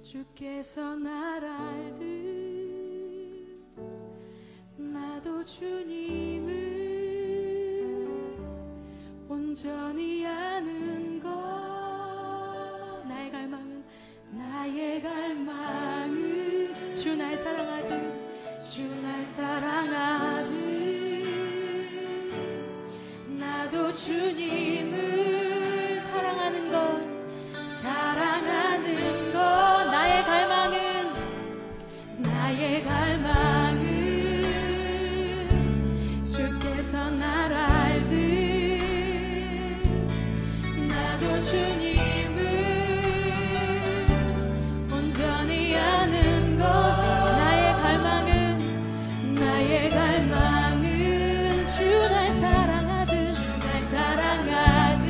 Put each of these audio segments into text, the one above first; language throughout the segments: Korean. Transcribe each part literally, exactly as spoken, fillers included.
주께서 날 알듯 나도 주님을 온전히 아는 것. 나의 갈망은 나의 갈망은 주 날 사랑하듯 주 날 사랑하듯 나도 주님을 사랑하는 것 사랑하는 것. 나의 갈망은 나의 갈망은 주께서 날 알듯 나도 주님을 온전히 아는 것. 나의 갈망은 나의 갈망은 주 날 사랑하듯 주 날 사랑하듯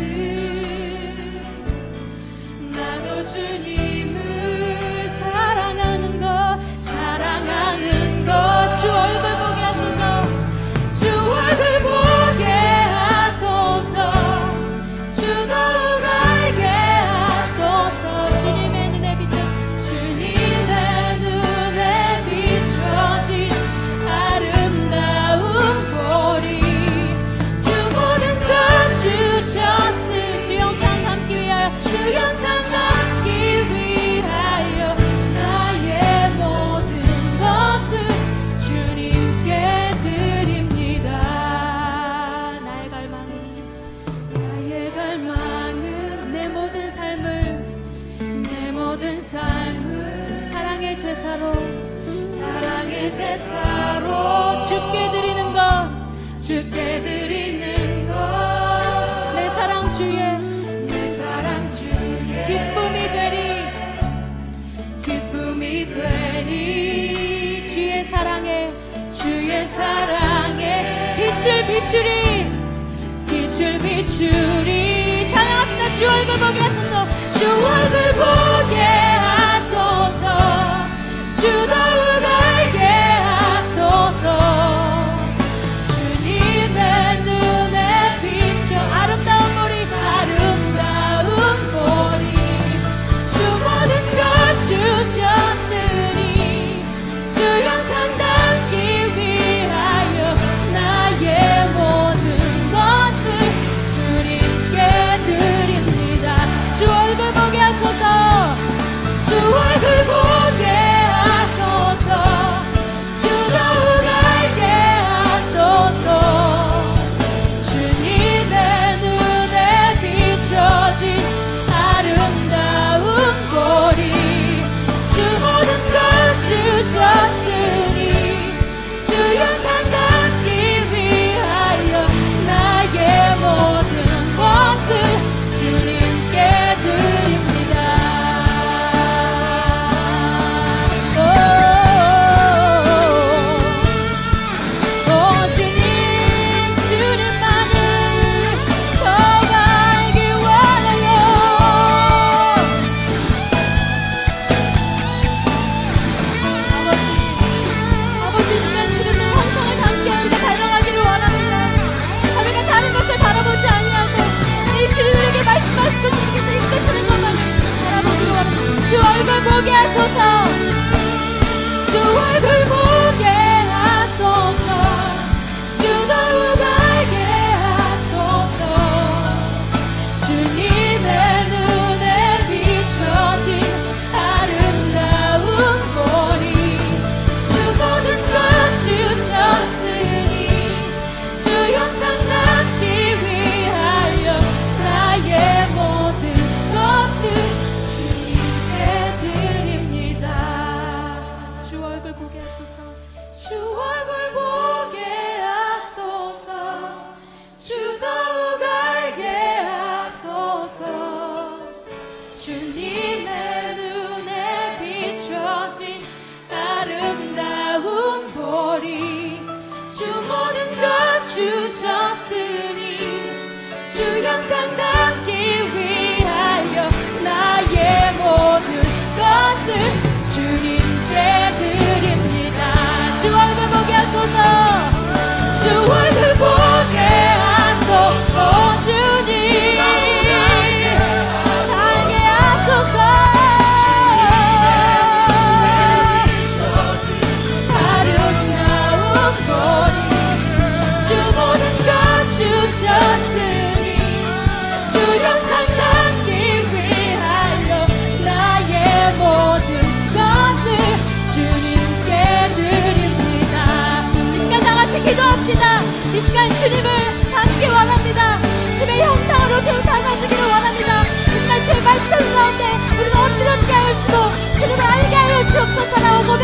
나도 주님을 사랑하는 것 사랑하는 것. 주 얼굴 보게 하소서 주 얼굴 보게 하소서 주 더욱 알게 하소서. 주님의 눈에 비춰 주님의 눈에 비춰진 아름다운 보리 주 모든 것 주셨으니 주 영상 담기 위하여 주 영상 담기 위하여 나의 모든 것을 주님께 드립니다. 나의 갈망은 나의 갈망은 내 모든 삶을 내 모든 삶을 사랑의 제사로 사랑의 제사로 주께 드리는 것 주께 드리는 것. 내 사랑 주의 내 사랑 주의 기쁨이 되리 기쁨이 되리 주의 사랑에 주의 사랑에 빛을 비추리 빛을 비추리. 찬양합시다. 주 얼굴 보게 하소서 주 얼굴 보게 하소서 주 더욱 알게 하소서. 주님의 눈에 비춰 아름다운 보리 아름다운 보리 주 모든 것 주셨으니 주 영상 담기 위하여 나의 모든 것을 주님께 드립니다. 주 얼굴 보게 하소서 주 얼굴 보게 하소서 주 더욱 알게 하소서. 주님의 눈에 비춰진 아름다운 보리 주 모든 것 주셨으니 주 영상 담기 위하여 나의 모든 것을 주님께 드립니다. 오, 오 주님 주님만을 더 알기 원해요. 아버지시면 주님의 형상을 담게 우리가 닮아가기를 원합니다. 우리가 다른 것을 바라보지 아니하고 이 주님에게 말씀하시고 주님께서 이끄시는 것만 바라보기를 원합니다. 주 얼굴 보게 하소서 주 얼굴 보게 하소서 주 더욱 알게 하소서. 주님의 눈에 비춰진 아름다운 보리 주 모든 것 주셨으니 주 영상 담기 위하여 나의 모든 것을 주님께 드립니다. 보니 주 모든 것 주셨으니 주 영상 담기 위하여 나의 모든 것을 주님께 드립니다. 이 시간 다같이 기도합시다. 이 시간 주님을 닮기 원합니다. 주의 형상으로 좀 닮아지기를 원합니다. 이 시간 주의 말씀 가운데 우리가 엎드려지게 하시고 주님을 알게 하여 주옵소서라고